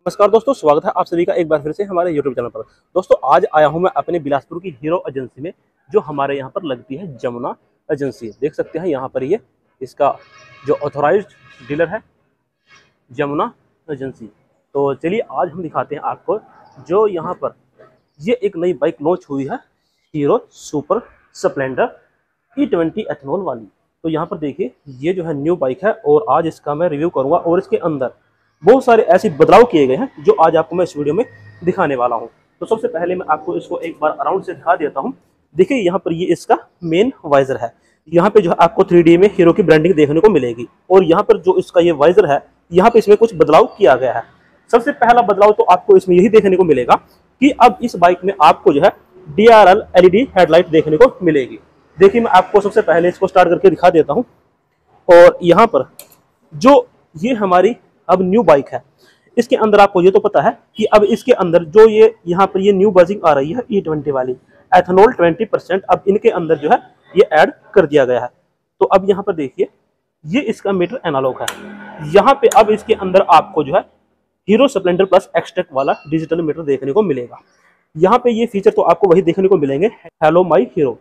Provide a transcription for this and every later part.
नमस्कार दोस्तों, स्वागत है आप सभी का एक बार फिर से हमारे YouTube चैनल पर। दोस्तों आज आया हूं मैं अपने बिलासपुर की हीरो एजेंसी में, जो हमारे यहां पर लगती है जमुना एजेंसी। देख सकते हैं यहां पर ये इसका जो ऑथोराइज्ड डीलर है जमुना एजेंसी। तो चलिए आज हम दिखाते हैं आपको जो यहां पर ये एक नई बाइक लॉन्च हुई है, hero Super Splendor E20 ethanol वाली। तो यहाँ पर देखिए ये जो है न्यू बाइक है और आज इसका मैं रिव्यू करूंगा और इसके अंदर बहुत सारे ऐसे बदलाव किए गए हैं जो आज आपको मैं इस वीडियो में दिखाने वाला हूं। तो सबसे पहले मैं आपको इसको एक बार अराउंड से दिखा देता हूं। देखिए यहाँ पर ये इसका मेन वाइजर है। यहाँ पे जो है आपको 3D में हीरो की ब्रांडिंग देखने को मिलेगी और यहाँ पर जो इसका ये वाइजर है, यहाँ पे इसमें कुछ बदलाव किया गया है। सबसे पहला बदलाव तो आपको इसमें यही देखने को मिलेगा कि अब इस बाइक में आपको जो है DRL LED हेडलाइट देखने को मिलेगी। देखिए मैं आपको सबसे पहले इसको स्टार्ट करके दिखा देता हूं। और यहाँ पर जो ये हमारी अब न्यू बाइक है, इसके अंदर आपको ये तो पता है कि अब इसके अंदर जो ये यहाँ पर ये न्यू बजिंग आ रही है E20 वाली, एथनॉल 20% अब इनके अंदर जो है ये ऐड कर दिया गया है। तो अब यहाँ पर देखिए ये इसका मीटर एनालॉग है। यहाँ पे अब इसके अंदर आपको जो है हीरो स्प्लेंडर प्लस एक्सटेक वाला डिजिटल मीटर देखने को मिलेगा। यहाँ पे ये फीचर तो आपको वही देखने को मिलेंगे, हेलो माई हीरो।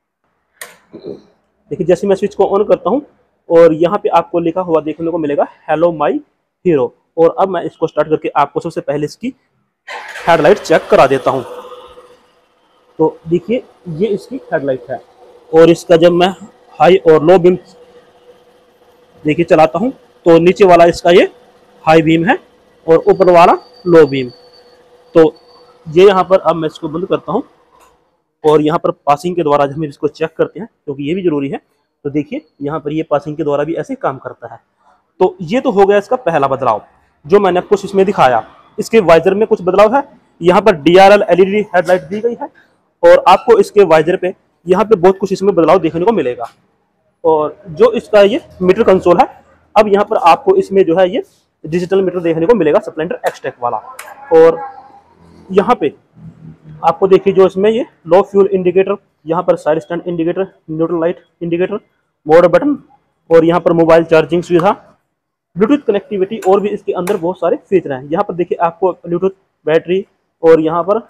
देखिए जैसे मैं स्विच को ऑन करता हूँ और यहाँ पे आपको लिखा हुआ देखने को मिलेगा हेलो माई हीरो। और अब मैं इसको स्टार्ट करके आपको सबसे पहले इसकी हेडलाइट चेक करा देता हूँ। तो देखिए ये इसकी हेडलाइट है और इसका जब मैं हाई और लो बीम देखिए चलाता हूँ तो नीचे वाला इसका ये हाई बीम है और ऊपर वाला लो बीम। तो ये यहाँ पर अब मैं इसको बंद करता हूँ और यहाँ पर पासिंग के द्वारा हम इसको चेक करते हैं क्योंकि ये भी जरूरी है। तो देखिए यहाँ पर ये पासिंग के द्वारा भी ऐसे काम करता है। तो ये तो हो गया इसका पहला बदलाव जो मैंने आपको इसमें दिखाया। इसके वाइजर में कुछ बदलाव है, यहाँ पर DRL LED हेडलाइट दी गई है और आपको इसके वाइजर पे यहाँ पे बहुत कुछ इसमें बदलाव देखने को मिलेगा। और जो इसका ये मीटर कंसोल है, अब यहाँ पर आपको इसमें जो है ये डिजिटल मीटर देखने को मिलेगा स्प्लेंडर एक्सटेक वाला। और यहाँ पे आपको देखिए जो इसमें ये लो फ्यूल इंडिकेटर, यहाँ पर side stand indicator, neutral light indicator, mode button और यहाँ पर मोबाइल चार्जिंग सुविधा, ब्लूटूथ कनेक्टिविटी और भी इसके अंदर बहुत सारे फीचर हैं। यहाँ पर देखिए आपको ब्लूटूथ बैटरी और यहाँ पर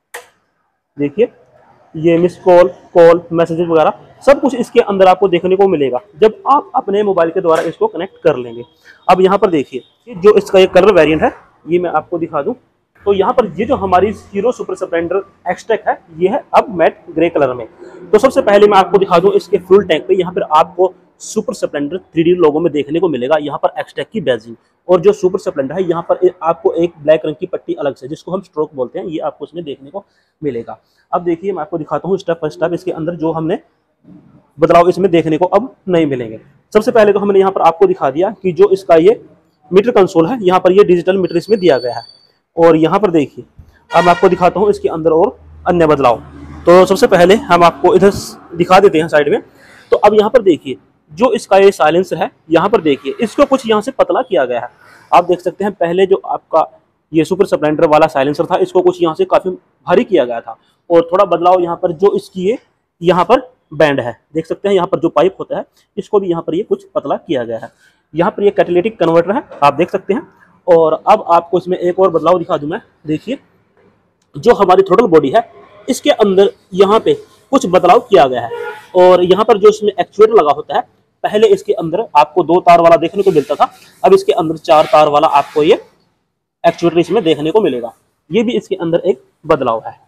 देखिए ये मिस कॉल, कॉल, मैसेजेस वगैरह सब कुछ इसके अंदर आपको देखने को मिलेगा जब आप अपने मोबाइल के द्वारा इसको कनेक्ट कर लेंगे। अब यहाँ पर देखिए जो इसका ये कलर वेरिएंट है ये मैं आपको दिखा दूं। तो यहाँ पर ये जो हमारी हीरो सुपर स्प्लेंडर एक्सटेक है ये है अब मैट ग्रे कलर में। तो सबसे पहले मैं आपको दिखा दूं इसके फ्यूल टैंक पे यहाँ पर आपको सुपर स्प्लेंडर 3D लोगो में देखने को मिलेगा, यहाँ पर एक्सटेक की बैजिंग। और जो सुपर स्प्लेंडर है यहाँ पर आपको एक ब्लैक रंग की पट्टी अलग से जिसको हम स्ट्रोक बोलते हैं, ये आपको इसमें देखने को मिलेगा। अब देखिए मैं आपको दिखाता हूँ स्टेप बाय स्टेप इसके अंदर जो हमने बदलाव इसमें देखने को अब नहीं मिलेंगे। सबसे पहले तो हमने यहाँ पर आपको दिखा दिया कि जो इसका ये मीटर कंसोल है यहाँ पर ये डिजिटल मीटर इसमें दिया गया है। और यहाँ पर देखिए अब मैं आपको दिखाता हूँ इसके अंदर और अन्य बदलाव। तो सबसे पहले हम आपको इधर दिखा देते हैं साइड में। तो अब यहाँ पर देखिए जो इसका ये साइलेंसर है, यहाँ पर देखिए इसको कुछ यहाँ से पतला किया गया है। आप देख सकते हैं पहले जो आपका ये सुपर स्प्लेंडर वाला साइलेंसर था इसको कुछ यहाँ से काफी भारी किया गया था। और थोड़ा बदलाव यहाँ पर जो इसकी ये यहाँ पर बैंड है, देख सकते हैं यहाँ पर जो पाइप होता है इसको भी यहाँ पर ये कुछ पतला किया गया है। यहाँ पर ये कैटालिटिक कन्वर्टर है, आप देख सकते हैं। और अब आपको इसमें एक और बदलाव दिखा दूं मैं। देखिए जो हमारी थ्रोटल बॉडी है इसके अंदर यहाँ पे कुछ बदलाव किया गया है। और यहाँ पर जो इसमें एक्चुएटर लगा होता है, पहले इसके अंदर आपको 2 तार वाला देखने को मिलता था, अब इसके अंदर 4 तार वाला आपको ये एक्चुएटर इसमें देखने को मिलेगा। ये भी इसके अंदर एक बदलाव है।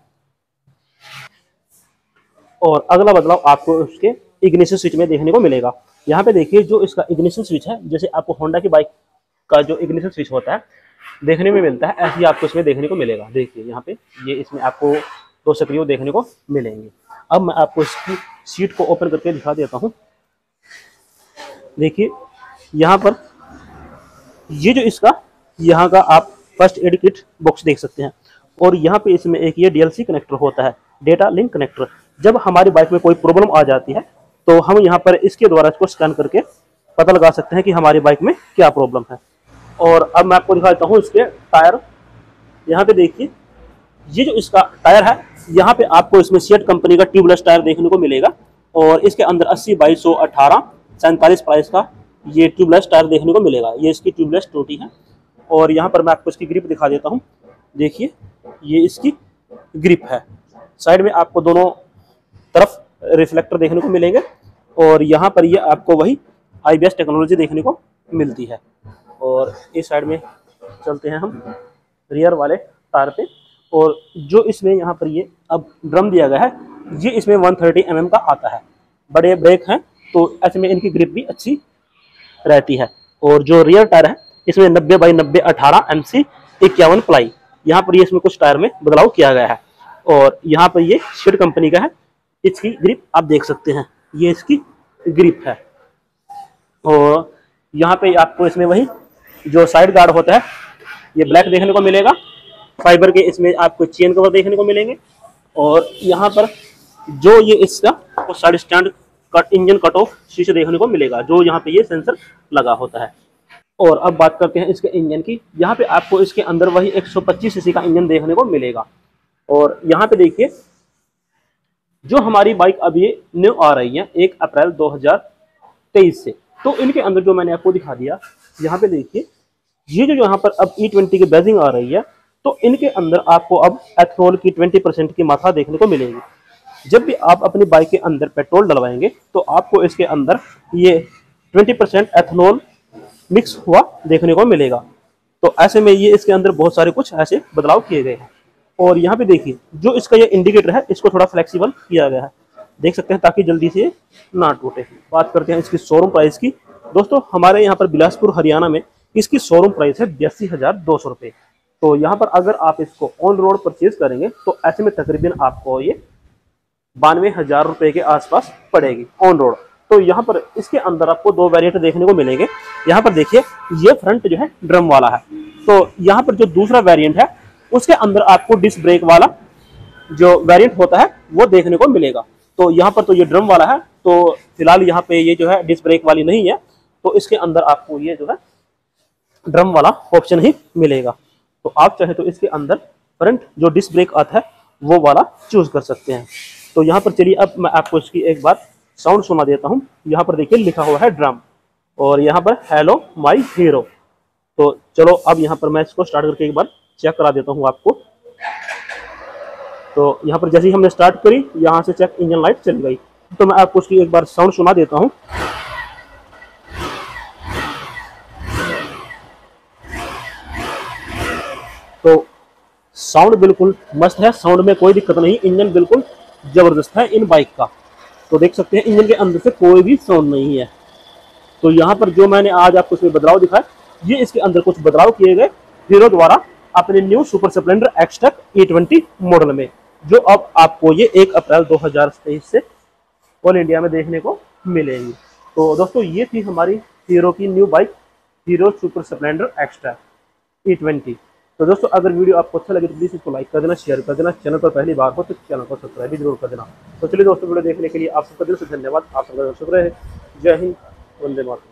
और अगला बदलाव आपको इसके इग्निशन स्विच में देखने को मिलेगा। यहाँ पे देखिए जो इसका इग्निशन स्विच है, जैसे आपको होंडा की बाइक का जो इग्निशन स्विच होता है देखने में मिलता है, ऐसे ही आपको इसमें देखने को मिलेगा। देखिए यहाँ पे ये इसमें आपको 2 सक्रिय देखने को मिलेंगे। अब मैं आपको इसकी सीट को ओपन करके दिखा देता हूँ। देखिए यहाँ पर ये जो इसका यहाँ का आप फर्स्ट एड किट बॉक्स देख सकते हैं। और यहाँ पे इसमें एक ये DLC कनेक्टर होता है, डेटा लिंक कनेक्टर। जब हमारी बाइक में कोई प्रॉब्लम आ जाती है तो हम यहाँ पर इसके द्वारा इसको स्कैन करके पता लगा सकते हैं कि हमारी बाइक में क्या प्रॉब्लम है। और अब मैं आपको दिखाता हूँ इसके टायर। यहाँ पे देखिए ये जो इसका टायर है, यहाँ पे आपको इसमें सीएट कंपनी का ट्यूबलेस टायर देखने को मिलेगा। और इसके अंदर 80/118 47 प्राइस का ये ट्यूबलेस टायर देखने को मिलेगा। ये इसकी ट्यूबलेस टोटी है। और यहाँ पर मैं आपको इसकी ग्रिप दिखा देता हूँ। देखिए ये इसकी ग्रिप है। साइड में आपको दोनों तरफ रिफ्लेक्टर देखने को मिलेंगे और यहाँ पर ये आपको वही IBS टेक्नोलॉजी देखने को मिलती है। और इस साइड में चलते हैं हम रियर वाले टायर पे, और जो इसमें यहाँ पर ये अब ड्रम दिया गया है, ये इसमें 130 mm का आता है। बड़े ब्रेक हैं तो ऐसे में इनकी ग्रिप भी अच्छी रहती है। और जो रियर टायर है इसमें 90 बाई 90 18 MC 51 प्लाई, यहाँ पर ये इसमें कुछ टायर में बदलाव किया गया है। और यहाँ पर ये शिड कंपनी का है। इसकी ग्रिप आप देख सकते हैं, ये इसकी ग्रिप है। और यहाँ पे आपको इसमें वही जो साइड गार्ड होता है ये ब्लैक देखने को मिलेगा। फाइबर के इसमें आपको चेन कवर देखने को मिलेंगे। और यहाँ पर जो ये इसका side stand cut engine cut off शीशे देखने को मिलेगा, जो यहाँ पे ये सेंसर लगा होता है। और अब बात करते हैं इसके इंजन की। यहाँ पे आपको इसके अंदर वही 125 cc का इंजन देखने को मिलेगा। और यहाँ पे देखिए जो हमारी बाइक अभी न्यू आ रही है 1 अप्रैल 2023 से, तो इनके अंदर जो मैंने आपको दिखा दिया, यहाँ पे देखिए ये जो यहाँ पर अब E20 की बैजिंग आ रही है, तो इनके अंदर आपको अब एथनॉल की 20% की मात्रा देखने को मिलेगी। जब भी आप अपनी बाइक के अंदर पेट्रोल डलवाएंगे तो आपको इसके अंदर ये 20% एथनॉल मिक्स हुआ देखने को मिलेगा। तो ऐसे में ये इसके अंदर बहुत सारे कुछ ऐसे बदलाव किए गए हैं। और यहाँ पे देखिए जो इसका ये इंडिकेटर है इसको थोड़ा फ्लेक्सिबल किया गया है, देख सकते हैं, ताकि जल्दी से ना टूटे। बात करते हैं इसकी शोरूम प्राइस की। दोस्तों हमारे यहाँ पर बिलासपुर हरियाणा में इसकी शोरूम प्राइस है 82,200 रुपये। तो यहाँ पर अगर आप इसको ऑन रोड परचेज करेंगे तो ऐसे में तकरीबन आपको ये 92,000 रुपये के आसपास पड़ेगी ऑन रोड। तो यहाँ पर इसके अंदर आपको 2 वेरिएंट देखने को मिलेंगे। यहाँ पर देखिए ये फ्रंट जो है ड्रम वाला है, तो यहाँ पर जो दूसरा वेरिएंट है उसके अंदर आपको डिस्क ब्रेक वाला जो वेरिएंट होता है वो देखने को मिलेगा। तो यहाँ पर तो ये ड्रम वाला है, तो फिलहाल यहाँ पे ये जो है डिस्क ब्रेक वाली नहीं है, तो इसके अंदर आपको ये जो है ड्रम वाला ऑप्शन ही मिलेगा। तो आप चाहे तो इसके अंदर फ्रंट जो डिस्क ब्रेक आता है वो वाला चूज कर सकते हैं। तो यहाँ पर चलिए अब मैं आपको इसकी एक बार साउंड सुना देता हूँ। यहाँ पर देखिए लिखा हुआ है ड्रम और यहाँ पर हेलो माई हीरो। तो चलो अब यहाँ पर मैं इसको स्टार्ट करके एक बार चेक करा देता हूँ आपको। तो यहाँ पर जैसे ही हमने स्टार्ट करी, यहाँ से चेक इंजन लाइट चली गई। तो मैं आपको उसकी एक बार साउंड सुना देता हूँ। तो साउंड बिल्कुल मस्त है, साउंड में कोई दिक्कत नहीं, इंजन बिल्कुल जबरदस्त है इन बाइक का। तो देख सकते हैं इंजन के अंदर से कोई भी साउंड नहीं है। तो यहाँ पर जो मैंने आज आपको इसमें बदलाव दिखाया, ये इसके अंदर कुछ बदलाव किए गए हीरो द्वारा अपने new Super Splendor Xtec E20 model में, जो अब आपको ये 1 अप्रैल 2023 से ऑल इंडिया में देखने को मिलेगी। तो दोस्तों ये थी हमारी हीरो की new bike Hero Super Splendor Xtec E20। तो दोस्तों अगर वीडियो आपको अच्छा लगे तो प्लीज़ इसको लाइक कर देना, शेयर कर देना। चैनल पर पहली बार हो तो चैनल को सब्सक्राइब भी जरूर कर देना। तो चलिए दोस्तों वीडियो देखने के लिए आप सबका दिल से धन्यवाद। आप सबका शुक्र है। जय हिंद, वंदे मातरम।